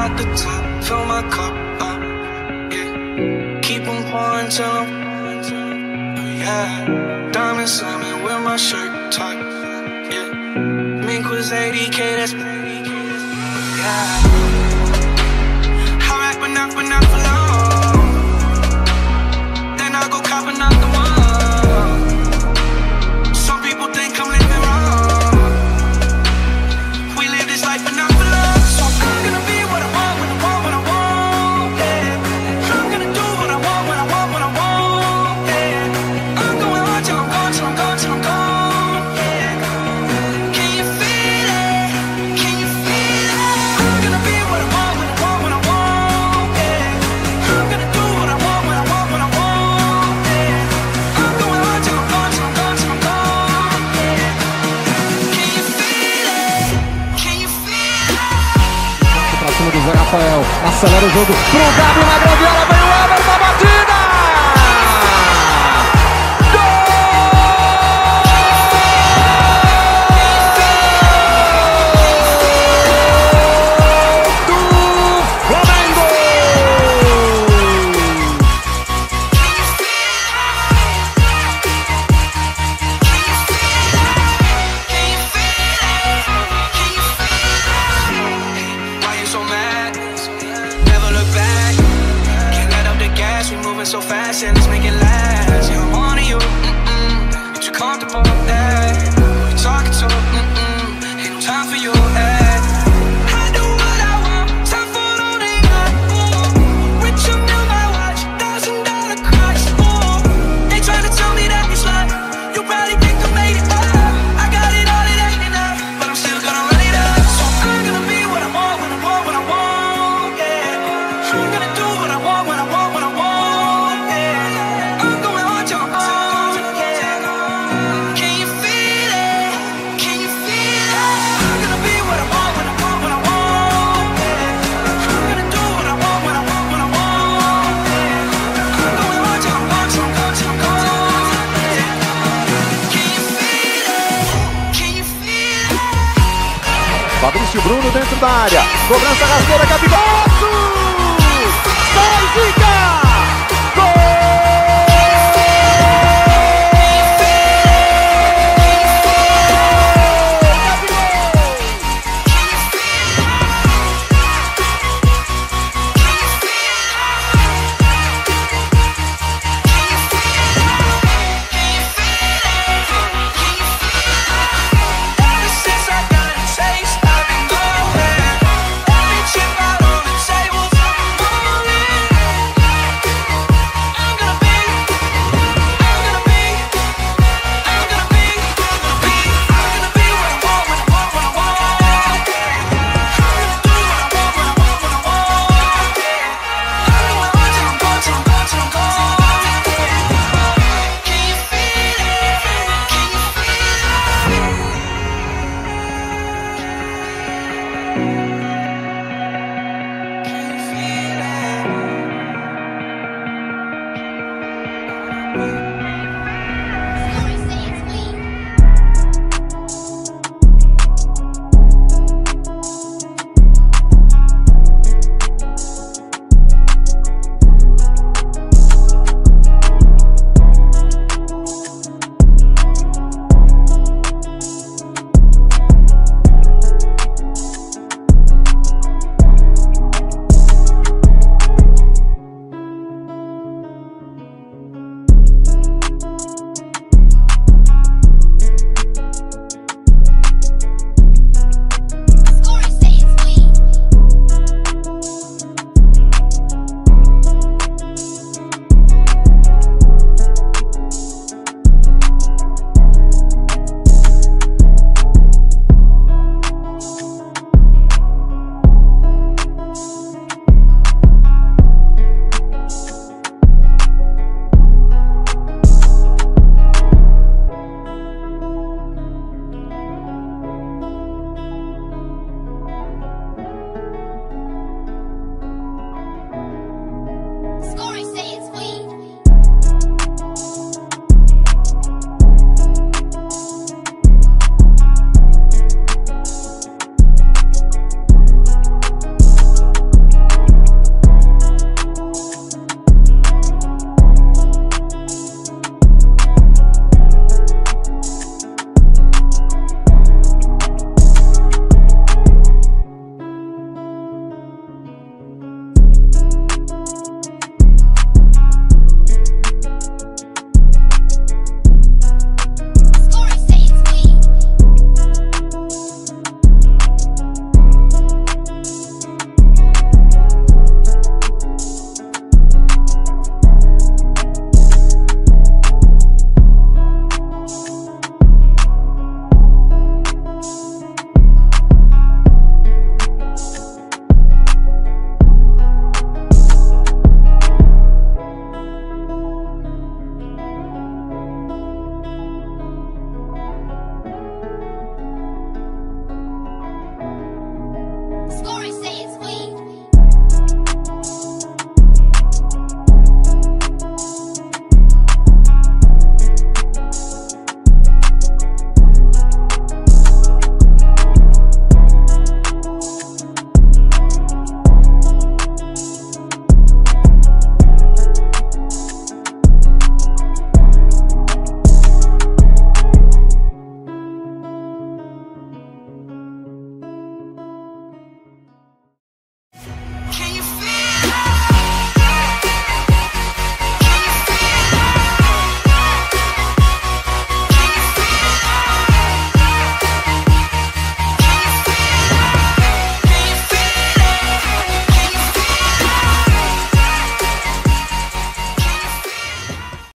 at the top, fill my cup up, yeah. Keep on pouring till I'm, yeah. Diamond slamming with my shirt tucked, yeah. Mink was 80K, that's, yeah. I rack but not for long. Then I go copping out the one. Some people think I'm living wrong. We live this life but not for long. So I'm gonna be what I want, when I want, when I want, yeah. I'm gonna do what I want, when I want, when I want, yeah. I'm going hard till I'm gone, till I'm gone, till I'm gone, yeah. Can you feel it? Can you feel it? I'm gonna be what I want, when I want, when I want, yeah. I'm gonna do what I want, when I want, when I want, yeah. I'm going hard till I'm gone, till I'm gone, till I'm gone, yeah. Can you feel it? Can you feel it? Pra cima do Zé Rafael, acelera o jogo pro Gabriel na grande área, veio o Everton, a batida! We moving so fast and let's make it last. Yeah, I'm on to you, but you're comfortable, yeah. Who you talking to, ain't no time for you, yeah. I do what I want, time for it all they got, ooh. Rich up in my watch, $1,000 crush, ooh. They trying to tell me that it's life, you probably think I made it, I got it all, it ain't enough, but I'm still gonna run it up. So I'm gonna be what I want, when I want, when I want, yeah. I'm gonna do what I want, when I want, when I want. Fabrício Bruno dentro da área, cobrança rasteira, Gabigol! Sai,